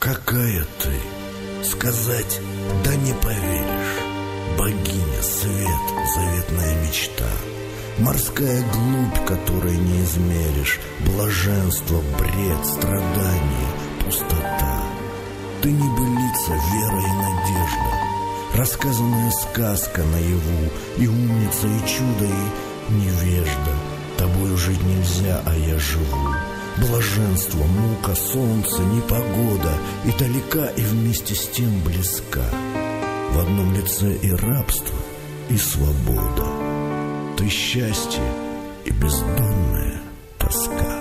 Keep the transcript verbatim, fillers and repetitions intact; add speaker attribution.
Speaker 1: Какая ты? Сказать, да не поверишь. Богиня, свет, заветная мечта, морская глубь, которой не измеришь, блаженство, бред, страдание, пустота. Ты небылица, вера и надежда, рассказанная сказка наяву, и умница, и чудо, и невежда. Тобою жить нельзя, а я живу. Блаженство, мука, солнце, непогода, и далека, и вместе с тем близка. В одном лице и рабство, и свобода. Ты счастье и бездонная тоска.